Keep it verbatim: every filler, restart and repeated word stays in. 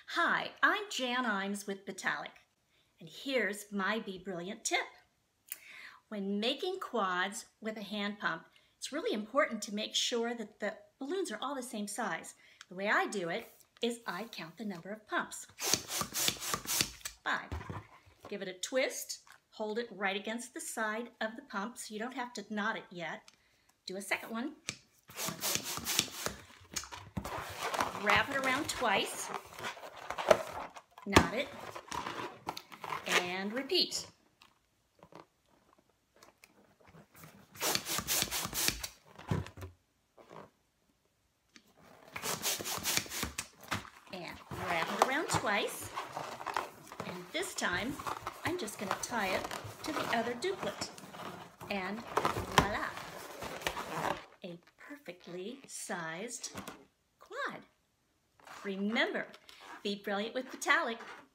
Hi, I'm Jan Imes with Batalic, and here's my Be Brilliant tip. When making quads with a hand pump, it's really important to make sure that the balloons are all the same size. The way I do it is I count the number of pumps. Five. Give it a twist, hold it right against the side of the pump so you don't have to knot it yet. Do a second one. Wrap it around twice. Knot it, and repeat. And wrap it around twice. And this time, I'm just going to tie it to the other duplet. And voila! A perfectly sized quad. Remember, be brilliant with Batalic.